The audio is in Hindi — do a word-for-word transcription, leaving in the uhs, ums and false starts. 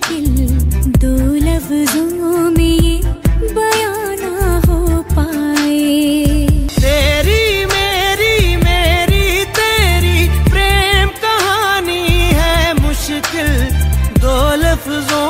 मुश्किल दो लफ्जों में ये बयां ना हो पाए। तेरी मेरी मेरी तेरी प्रेम कहानी है मुश्किल दो लफ्जों